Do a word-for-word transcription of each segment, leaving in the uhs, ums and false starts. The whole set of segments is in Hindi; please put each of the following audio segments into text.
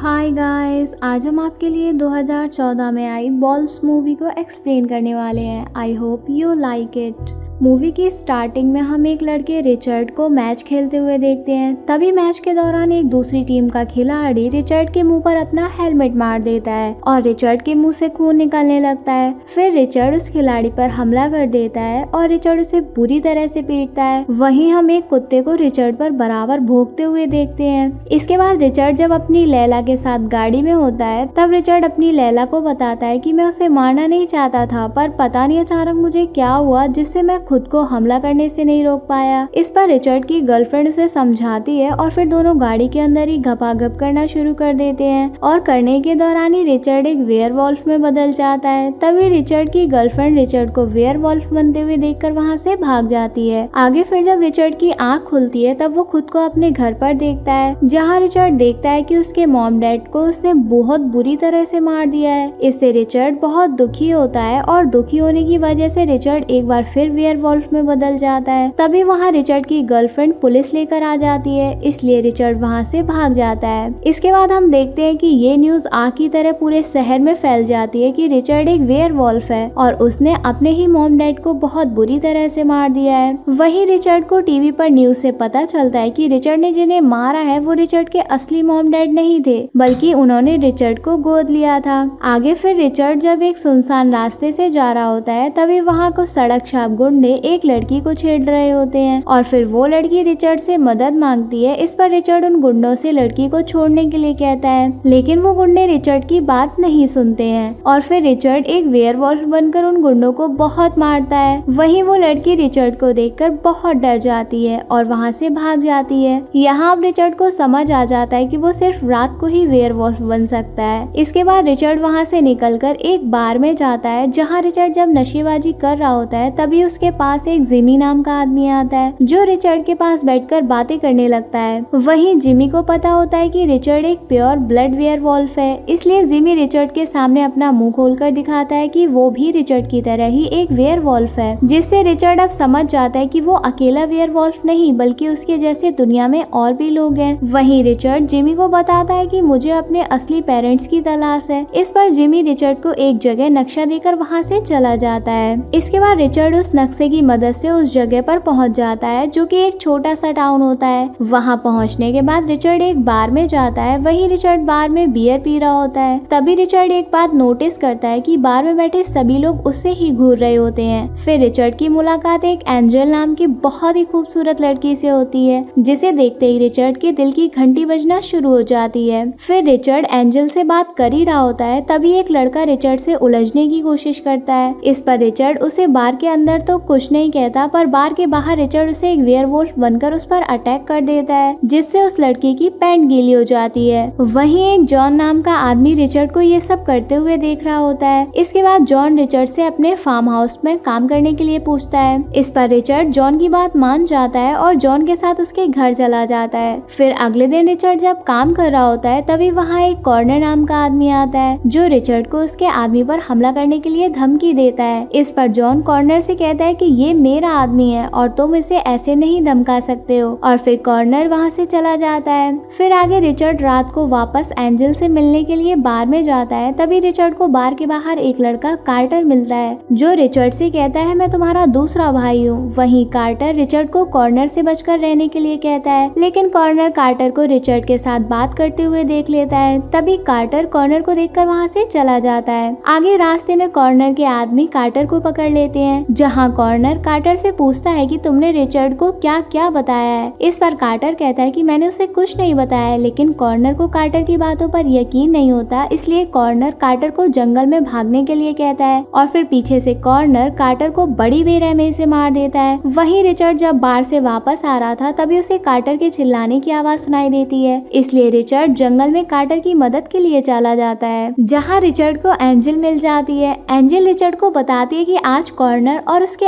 हाय गाइस, आज हम आपके लिए दो हज़ार चौदह में आई बॉल्स मूवी को एक्सप्लेन करने वाले हैं। I hope you like it. Movie की स्टार्टिंग में हम एक लड़के रिचर्ड को मैच खेलते हुए देखते हैं। तभी मैच के दौरान एक दूसरी टीम का खिलाड़ी रिचर्ड के मुंह पर अपना हेलमेट मार देता है और रिचर्ड के मुंह से खून निकलने लगता है। फिर रिचर्ड उस खिलाड़ी पर हमला कर देता है और रिचर्ड उसे बुरी तरह से पीटता है। वहीं हम एक कुत्ते को रिचर्ड पर बराबर भौंकते हुए देखते हैं। इसके बाद रिचर्ड जब अपनी लैला के साथ गाड़ी में होता है तब रिचर्ड अपनी लैला को बताता है कि मैं उसे मारना नहीं चाहता था, पर पता नहीं अचानक मुझे क्या हुआ जिससे मैं खुद को हमला करने से नहीं रोक पाया। इस पर रिचर्ड की गर्लफ्रेंड उसे समझाती है और फिर दोनों गाड़ी के अंदर ही घपाघप करना शुरू कर देते हैं और करने के दौरान ही रिचर्ड एक वेयरवॉल्फ में बदल जाता है। तभी रिचर्ड की गर्लफ्रेंड रिचर्ड को वेयरवॉल्फ बनते हुए देखकर वहां से भाग जाती है। आगे फिर जब रिचर्ड की आंख खुलती है तब वो खुद को अपने घर पर देखता है, जहाँ रिचर्ड देखता है कि उसके मॉम डैड को उसने बहुत बुरी तरह से मार दिया है। इससे रिचर्ड बहुत दुखी होता है और दुखी होने की वजह से रिचर्ड एक बार फिर वेयरवॉल्फ में बदल जाता है। तभी वहाँ रिचर्ड की गर्लफ्रेंड पुलिस लेकर आ जाती है, इसलिए रिचर्ड वहाँ से भाग जाता है। इसके बाद हम देखते हैं कि ये न्यूज आग की तरह पूरे शहर में फैल जाती है कि रिचर्ड एक वेयरवॉल्फ है और उसने अपने ही मॉम डैड को बहुत बुरी तरह से मार दिया है। वहीं रिचर्ड को टीवी पर न्यूज से पता चलता है कि रिचर्ड ने जिन्हें मारा है वो रिचर्ड के असली मॉम डैड नहीं थे, बल्कि उन्होंने रिचर्ड को गोद लिया था। आगे फिर रिचर्ड जब एक सुनसान रास्ते से जा रहा होता है तभी वहाँ कुछ सड़क छाप गुंडे एक लड़की को छेड़ रहे होते हैं और फिर वो लड़की रिचर्ड से मदद मांगती है। इस पर रिचर्ड उन गुंडों से लड़की को छोड़ने के लिए कहता है, लेकिन वो गुंडे रिचर्ड की बात नहीं सुनते हैं और फिर रिचर्ड एक वेयरवॉल्फ बनकर उन गुंडों को बहुत मारता है। वहीं वो लड़की रिचर्ड को देखकर बहुत डर जाती है और वहाँ से भाग जाती है। यहाँ अब रिचर्ड को समझ आ जाता है कि वो सिर्फ रात को ही वेयरवॉल्फ बन सकता है। इसके बाद रिचर्ड वहाँ से निकलकर एक बार में जाता है, जहाँ रिचर्ड जब नशेबाजी कर रहा होता है तभी उसके पास एक जिमी नाम का आदमी आता है जो रिचर्ड के पास बैठकर बातें करने लगता है। वहीं जिमी को पता होता है कि रिचर्ड एक प्योर ब्लड वेयरवॉल्फ है, इसलिए जिमी रिचर्ड के सामने अपना मुंह खोलकर दिखाता है कि वो भी रिचर्ड की तरह ही एक वेयरवॉल्फ है, जिससे रिचर्ड अब समझ जाता है कि वो अकेला वेयरवॉल्फ नहीं बल्कि उसके जैसे दुनिया में और भी लोग हैं। वहीं रिचर्ड जिमी को बताता है कि मुझे अपने असली पेरेंट्स की तलाश है। इस पर जिमी रिचर्ड को एक जगह नक्शा देकर वहाँ से चला जाता है। इसके बाद रिचर्ड उस नक्शे की मदद से उस जगह पर पहुंच जाता है जो कि एक छोटा सा टाउन होता है। वहां पहुंचने के बाद रिचर्ड एक बार में जाता है। वहीं रिचर्ड बार में बियर पी रहा होता है। तभी रिचर्ड एक बात नोटिस करता है कि बार में बैठे सभी लोग उससे ही घूर रहे होते हैं। फिर रिचर्ड की मुलाकात एक एंजल नाम की बहुत ही खूबसूरत लड़की से होती है, जिसे देखते ही रिचर्ड के दिल की घंटी बजना शुरू हो जाती है। फिर रिचर्ड एंजल से बात कर ही रहा होता है तभी एक लड़का रिचर्ड से उलझने की कोशिश करता है। इस पर रिचर्ड उसे बार के अंदर तो कुछ नहीं कहता, पर बार के बाहर रिचर्ड उसे एक वेयरवुल्फ बनकर उस पर अटैक कर देता है, जिससे उस लड़की की पैंट गीली हो जाती है। वहीं एक जॉन नाम का आदमी रिचर्ड को ये सब करते हुए देख रहा होता है। इसके बाद जॉन रिचर्ड से अपने फार्म हाउस में काम करने के लिए पूछता है। इस पर रिचर्ड जॉन की बात मान जाता है और जॉन के साथ उसके घर चला जाता है। फिर अगले दिन रिचर्ड जब काम कर रहा होता है तभी वहाँ एक कॉर्नर नाम का आदमी आता है जो रिचर्ड को उसके आदमी पर हमला करने के लिए धमकी देता है। इस पर जॉन कॉर्नर से कहता है कि ये मेरा आदमी है और तुम इसे ऐसे नहीं धमका सकते हो, और फिर कॉर्नर वहाँ से चला जाता है। फिर आगे रिचर्ड रात को वापस एंजल से मिलने के लिए बार में जाता है। तभी रिचर्ड को बार के बाहर एक लड़का कार्टर मिलता है जो रिचर्ड से कहता है, मैं तुम्हारा दूसरा भाई हूँ। वहीं कार्टर रिचर्ड को कॉर्नर से बचकर रहने के लिए कहता है, लेकिन कॉर्नर कार्टर को रिचर्ड के साथ बात करते हुए देख लेता है। तभी कार्टर कॉर्नर को देखकर वहाँ से चला जाता है। आगे रास्ते में कॉर्नर के आदमी कार्टर को पकड़ लेते हैं, जहाँ कॉर्नर कार्टर से पूछता है कि तुमने रिचर्ड को क्या क्या बताया है। इस पर कार्टर कहता है कि मैंने उसे कुछ नहीं बताया, लेकिन कॉर्नर को कार्टर की बातों पर यकीन नहीं होता, इसलिए कॉर्नर कार्टर को जंगल में भागने के लिए कहता है और फिर पीछे से कॉर्नर कार्टर को बड़ी बेरहमी से मार देता है। वहीं रिचर्ड जब बार से वापस आ रहा था तभी उसे कार्टर के चिल्लाने की आवाज सुनाई देती है, इसलिए रिचर्ड जंगल में कार्टर की मदद के लिए चला जाता है, जहाँ रिचर्ड को एंजल मिल जाती है। एंजल रिचर्ड को बताती है कि आज कॉर्नर और उसके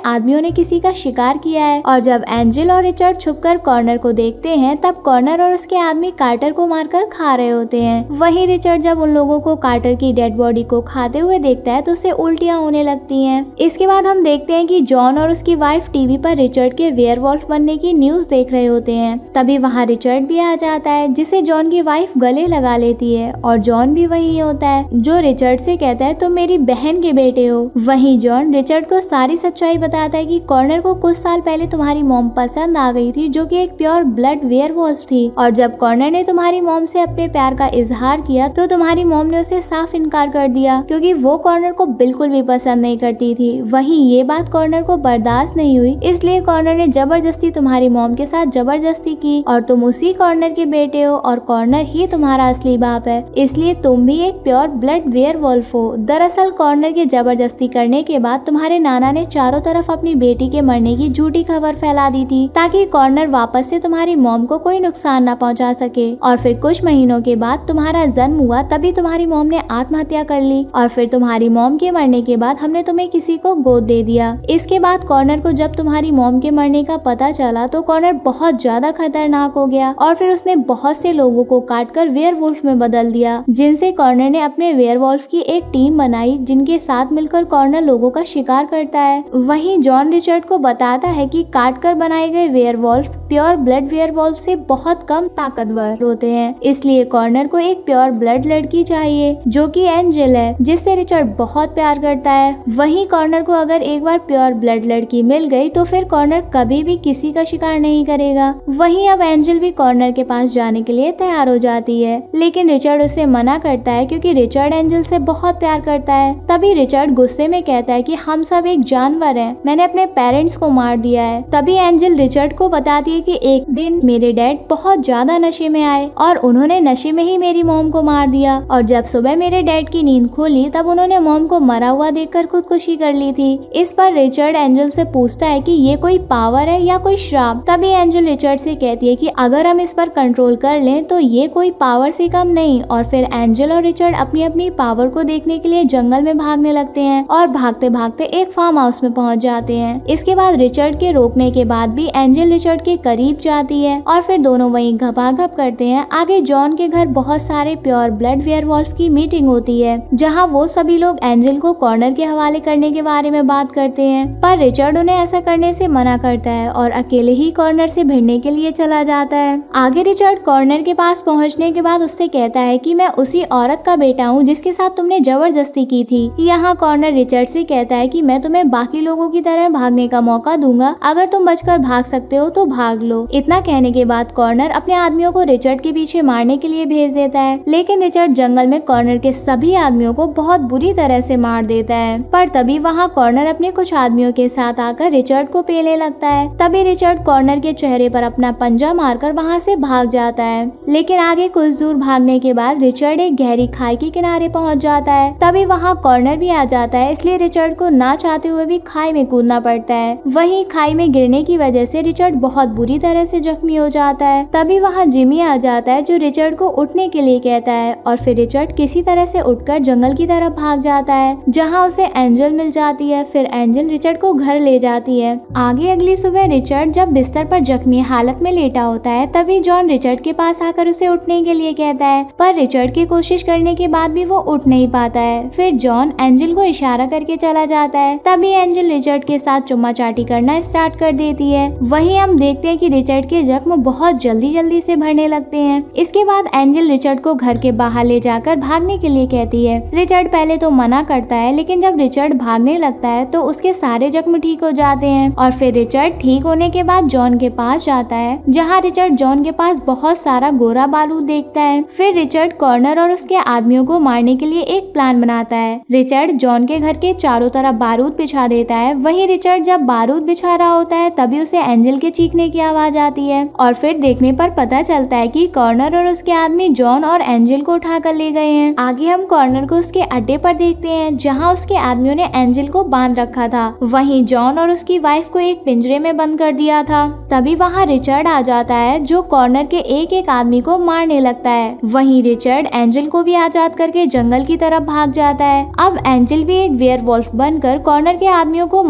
आदमियों ने किसी का शिकार किया है। और जब एंजल और रिचर्ड छुपकर कॉर्नर को देखते हैं तब कॉर्नर और उसके आदमी कार्टर को मारकर खा रहे होते हैं। वहीं रिचर्ड जब उन लोगों को कार्टर की डेड बॉडी को खाते हुए देखता है तो उसे उल्टियां होने लगती हैं। इसके बाद हम देखते हैं कि जॉन और उसकी वाइफ टीवी पर रिचर्ड के वेयरवॉल्फ बनने की न्यूज देख रहे होते हैं। तभी वहाँ रिचर्ड भी आ जाता है जिसे जॉन की वाइफ गले लगा लेती है और जॉन भी वही होता है जो रिचर्ड से कहता है तुम मेरी बहन के बेटे हो। वहीं जॉन रिचर्ड को सारी सच्चाई बताता है कि कॉर्नर को कुछ साल पहले तुम्हारी मॉम पसंद आ गई थी जो कि एक प्योर ब्लड वेयरवॉल्फ थी, और जब कॉर्नर ने तुम्हारी मॉम से अपने प्यार का इजहार किया तो तुम्हारी मॉम ने उसे साफ इनकार कर दिया क्योंकि वो कॉर्नर को बिल्कुल भी पसंद नहीं करती थी। वहीं ये बात कॉर्नर को बर्दाश्त नहीं हुई, इसलिए कॉर्नर ने जबरदस्ती तुम्हारी मॉम के साथ जबरदस्ती की और तुम उसी कॉर्नर के बेटे हो और कॉर्नर ही तुम्हारा असली बाप है, इसलिए तुम भी एक प्योर ब्लड वेयरवॉल्फ हो। दरअसल कॉर्नर के जबरदस्ती करने के बाद तुम्हारे नाना ने चारों तरफ अपनी बेटी के मरने की झूठी खबर फैला दी थी ताकि कॉर्नर वापस से तुम्हारी मॉम को कोई नुकसान न पहुंचा सके। और फिर कुछ महीनों के बाद तुम्हारा जन्म हुआ तभी तुम्हारी मॉम ने आत्महत्या कर ली और फिर तुम्हारी मॉम के मरने के बाद हमने तुम्हें किसी को गोद दे दिया। इसके बाद कॉर्नर को जब तुम्हारी मॉम के मरने का पता चला तो कॉर्नर बहुत ज्यादा खतरनाक हो गया और फिर उसने बहुत से लोगों को काटकर वेयरवुल्फ में बदल दिया, जिनसे कॉर्नर ने अपने वेयरवुल्फ की एक टीम बनाई जिनके साथ मिलकर कॉर्नर लोगों का शिकार करता है। वहीं जॉन रिचर्ड को बताता है कि काटकर बनाए गए वेयरवुल्फ प्योर ब्लड वेयरवुल्फ से बहुत कम ताकतवर होते हैं, इसलिए कॉर्नर को एक प्योर ब्लड लड़की चाहिए जो कि एंजल है जिससे रिचर्ड बहुत प्यार करता है। वहीं कॉर्नर को अगर एक बार प्योर ब्लड लड़की मिल गई तो फिर कॉर्नर कभी भी किसी का शिकार नहीं करेगा। वहीं अब एंजल भी कॉर्नर के पास जाने के लिए तैयार हो जाती है, लेकिन रिचर्ड उसे मना करता है क्योंकि रिचर्ड एंजल से बहुत प्यार करता है। तभी रिचर्ड गुस्से में कहता है कि हम सब एक जानवर हैं, मैंने अपने पेरेंट्स को मार दिया है। तभी एंजल रिचर्ड को बताती है कि एक दिन मेरे डैड बहुत ज्यादा नशे में आए और उन्होंने नशे में ही मेरी मॉम को मार दिया, और जब सुबह मेरे डैड की नींद खुली तब उन्होंने मॉम को मरा हुआ देखकर खुदकुशी कर ली थी। इस पर रिचर्ड एंजल से पूछता है कि ये कोई पावर है या कोई श्राप। तभी एंजल रिचर्ड से कहती है कि अगर हम इस पर कंट्रोल कर लें तो ये कोई पावर से कम नहीं। और फिर एंजल और रिचर्ड अपनी अपनी पावर को देखने के लिए जंगल में भागने लगते हैं और भागते भागते एक फार्म हाउस में पहुंच जाते हैं। इसके बाद रिचर्ड के रोकने के बाद भी एंजल रिचर्ड के करीब जाती है और फिर दोनों वहीं घपाघप करते हैं। आगे जॉन के घर बहुत सारे प्योर ब्लड वेयरवुल्फ की मीटिंग होती है जहाँ वो सभी लोग एंजल को कॉर्नर के हवाले करने के बारे में बात करते हैं, पर रिचर्ड उन्हें ऐसा करने से मना करता है और अकेले ही कॉर्नर से भिड़ने के लिए चला जाता है। आगे रिचर्ड कॉर्नर के पास पहुंचने के बाद उससे कहता है कि मैं उसी औरत का बेटा हूं जिसके साथ तुमने जबरदस्ती की थी। यहाँ कॉर्नर रिचर्ड से कहता है कि मैं तुम्हें बाकी लोगों की तरह भागने का मौका दूंगा, अगर तुम बचकर भाग सकते हो तो भाग लो। इतना कहने के बाद कॉर्नर अपने आदमियों को रिचर्ड के पीछे मारने के लिए भेज देता है, लेकिन रिचर्ड जंगल में कॉर्नर के सभी आदमियों को बहुत बुरी तरह से मार देता है। पर तभी वहाँ कॉर्नर अपने कुछ आदमियों के साथ आकर रिचर्ड को पेलने लगता है। तभी रिचर्ड कॉर्नर के चेहरे पर अपना पंजा मारकर वहाँ से भाग जाता है, लेकिन आगे कुछ दूर भागने के बाद रिचर्ड एक गहरी खाई के किनारे पहुँच जाता है। तभी वहाँ कॉर्नर भी आ जाता है, इसलिए रिचर्ड को ना चाहते हुए भी खाई में कूदना पड़ता है। वहीं खाई में गिरने की वजह से रिचर्ड बहुत बुरी तरह से जख्मी हो जाता है। तभी वहाँ जिमी आ जाता है जो रिचर्ड को उठने के लिए कहता है और फिर रिचर्ड किसी तरह से उठकर जंगल की तरफ भाग जाता है जहाँ उसे एंजल मिल जाती है। फिर एंजल रिचर्ड को घर ले जाती है। आगे अगली सुबह रिचर्ड जब बिस्तर पर जख्मी हालत में लेटा होता है तभी जॉन रिचर्ड के पास आकर उसे उठने के लिए कहता है, पर रिचर्ड की कोशिश करने के बाद भी वो उठ नहीं पाता है। फिर जॉन एंजल को इशारा करके चला जाता है। तभी एंजल रिचर्ड के साथ चुम्मा चाटी करना स्टार्ट कर देती है। वहीं हम देखते हैं कि रिचर्ड के जख्म बहुत जल्दी जल्दी से भरने लगते हैं। इसके बाद एंजल रिचर्ड को घर के बाहर ले जाकर भागने के लिए कहती है। रिचर्ड पहले तो मना करता है, लेकिन जब रिचर्ड भागने लगता है तो उसके सारे जख्म ठीक हो जाते हैं और फिर रिचर्ड ठीक होने के बाद जॉन के पास जाता है जहाँ रिचर्ड जॉन के पास बहुत सारा गोरा बारूद देखता है। फिर रिचर्ड कॉर्नर और उसके आदमियों को मारने के लिए एक प्लान बनाता है। रिचर्ड जॉन के घर के चारों तरफ बारूद बिछा देता है। वहीं रिचर्ड जब बारूद बिछा रहा होता है तभी उसे एंजल के चीखने की आवाज आती है और फिर देखने पर पता चलता है कि कॉर्नर और उसके आदमी जॉन और एंजल को उठा कर ले गए हैं। आगे हम कॉर्नर को उसके अड्डे पर देखते हैं जहाँ उसके आदमियों ने एंजल को बांध रखा था। वहीं जॉन और उसकी वाइफ को एक पिंजरे में बंद कर दिया था। तभी वहाँ रिचर्ड आ जाता है जो कॉर्नर के एक एक आदमी को मारने लगता है। वहीं रिचर्ड एंजल को भी आजाद करके जंगल की तरफ भाग जाता है। अब एंजल भी एक वेयरवुल्फ बनकर कॉर्नर के आदमियों को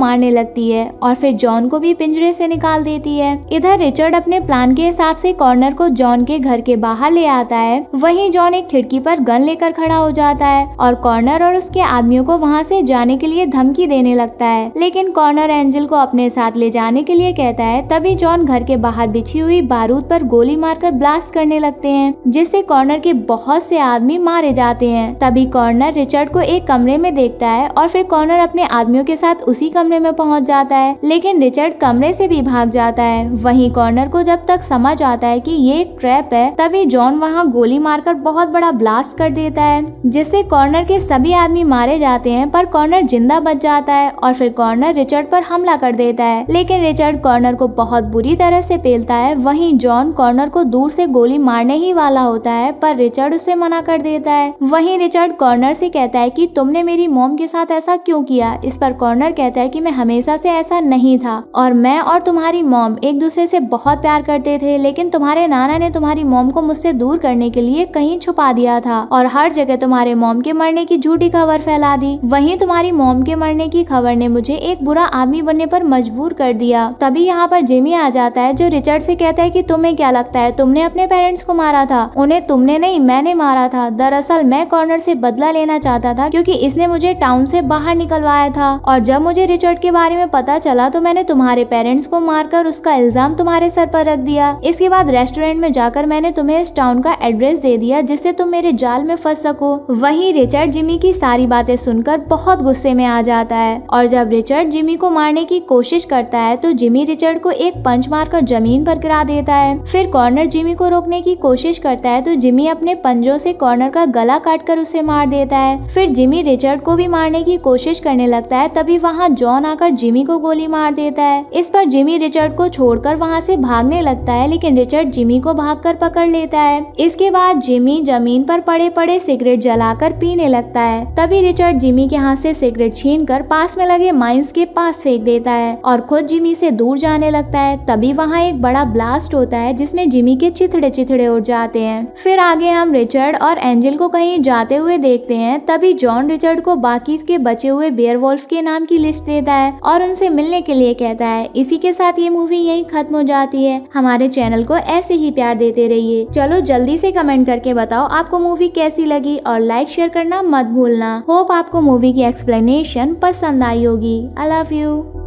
मारने लगती है और फिर जॉन को भी पिंजरे से निकाल देती है। इधर रिचर्ड अपने प्लान के हिसाब से कॉर्नर को जॉन के घर के बाहर ले आता है। वहीं जॉन एक खिड़की पर गन लेकर खड़ा हो जाता है और कॉर्नर और उसके आदमियों को वहां से जाने के लिए धमकी देने लगता है, लेकिन कॉर्नर एंजल को अपने साथ ले जाने के लिए कहता है। तभी जॉन घर के बाहर बिछी हुई बारूद पर गोली मारकर ब्लास्ट करने लगते हैं, जिससे कॉर्नर के बहुत से आदमी मारे जाते हैं। तभी कॉर्नर रिचर्ड को एक कमरे में देखता है और फिर कॉर्नर अपने आदमियों के साथ उसी कमरे में पहुंच जाता है, लेकिन रिचर्ड कमरे से भी भाग जाता है। वहीं कॉर्नर को जब तक समझ आता है कि ये एक ट्रैप है, तभी जॉन वहां गोली मारकर बहुत बड़ा ब्लास्ट कर देता है, जिससे कॉर्नर के सभी आदमी मारे जाते हैं, पर कॉर्नर जिंदा बच जाता है और फिर कॉर्नर रिचर्ड पर हमला कर देता है, लेकिन रिचर्ड कॉर्नर को बहुत बुरी तरह से पेलता है। वहीं जॉन कॉर्नर को दूर से गोली मारने ही वाला होता है, पर रिचर्ड उसे मना कर देता है। वहीं रिचर्ड कॉर्नर से कहता है कि तुमने मेरी मॉम के साथ ऐसा क्यों किया। इस पर कॉर्नर कहता है कि मैं हमेशा से ऐसा नहीं था और मैं और तुम्हारी मॉम एक दूसरे से बहुत प्यार करते थे, लेकिन तुम्हारे नाना ने तुम्हारी मॉम को मुझसे दूर करने के लिए कहीं छुपा दिया था और हर जगह तुम्हारे मॉम के मरने की झूठी खबर फैला दी। वहीं तुम्हारी मॉम के मरने की खबर ने मुझे एक बुरा आदमी बनने पर मजबूर कर दिया। तभी यहाँ पर जिमी आ जाता है, जो रिचर्ड से कहता है कि तुम्हें क्या लगता है तुमने अपने पेरेंट्स को मारा था। उन्हें तुमने नहीं, मैंने मारा था। दरअसल मैं कॉर्नर से बदला लेना चाहता था क्योंकि इसने मुझे टाउन से बाहर निकलवाया था, और जब मुझे रिचर्ड के बारे में पता चला तो मैंने तुम्हारे पेरेंट्स को मारकर उसका इल्जाम तुम्हारे सर पर रख दिया। इसके बाद रेस्टोरेंट में जाकर मैंने तुम्हें इस टाउन का एड्रेस दे दिया जिससे तुम मेरे जाल में फंस सको। वहीं रिचर्ड जिमी की सारी बातें सुनकर बहुत गुस्से में आ जाता है और जब रिचर्ड जिमी को मारने की कोशिश करता है तो जिमी रिचर्ड को एक पंच मारकर जमीन पर गिरा देता है। फिर कॉर्नर जिमी को रोकने की कोशिश करता है तो जिमी अपने पंजों से कॉर्नर का गला काटकर उसे मार देता है। फिर जिमी रिचर्ड को भी मारने की कोशिश करने लगता है, तभी वहाँ जॉन आकर जिमी को गोली मार देता है। इस पर जिमी रिचर्ड को छोड़कर वहाँ से भागने लगता है, लेकिन रिचर्ड जिमी को भागकर पकड़ लेता है। इसके बाद जिमी जमीन पर पड़े पड़े सिगरेट जलाकर पीने लगता है। तभी रिचर्ड जिमी के हाथ से सिगरेट छीनकर पास में लगे माइंस के पास फेंक देता है और खुद जिमी से दूर जाने लगता है। तभी वहाँ एक बड़ा ब्लास्ट होता है जिसमें जिमी के चिथड़े चिथड़े उड़ जाते हैं। फिर आगे हम रिचर्ड और एंजल को कहीं जाते हुए देखते हैं। तभी जॉन रिचर्ड को बाकी के बचे हुए बेयरवुल्फ के नाम की लिस्ट देता है और उनसे मिलने के लिए कहता है। इसी के साथ ये मूवी यहीं खत्म हो जाती है। हमारे चैनल को ऐसे ही प्यार देते रहिए। चलो जल्दी से कमेंट करके बताओ आपको मूवी कैसी लगी और लाइक शेयर करना मत भूलना। होप आपको मूवी की एक्सप्लेनेशन पसंद आई होगी। I love you.